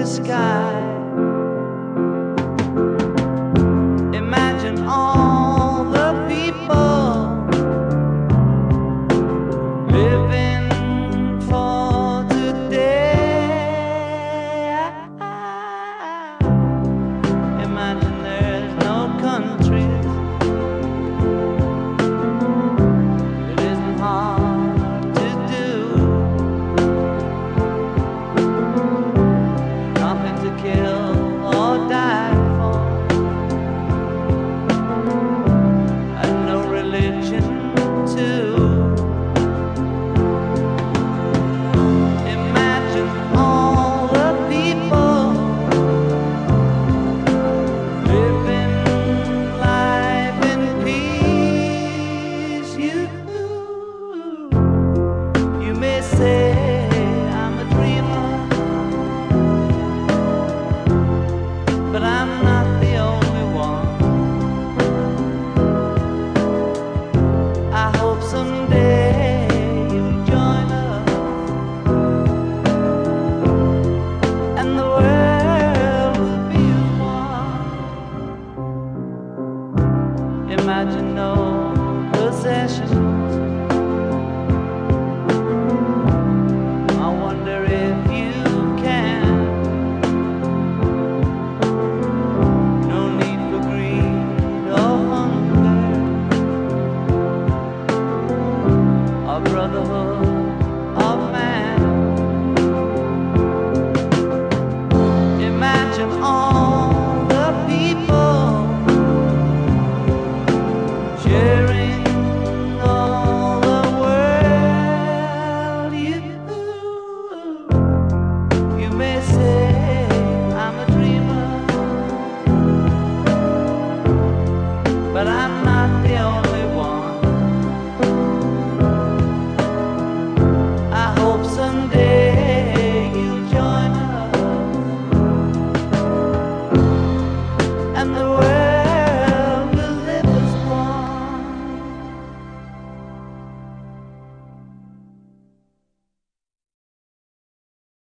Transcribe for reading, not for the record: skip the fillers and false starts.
lovely sky. Imagine all the people living for today. Imagine there's no countries. It isn't hard to do. Nothing to kill or die for, and no religion too. Imagine all the people living life in peace. You may say I'm a dreamer, but I'm not the only one. I hope someday you'll join us, and the world will be as one. Imagine no possessions. I wonder if you can. No need for greed or hunger, or brotherhood of man. Imagine all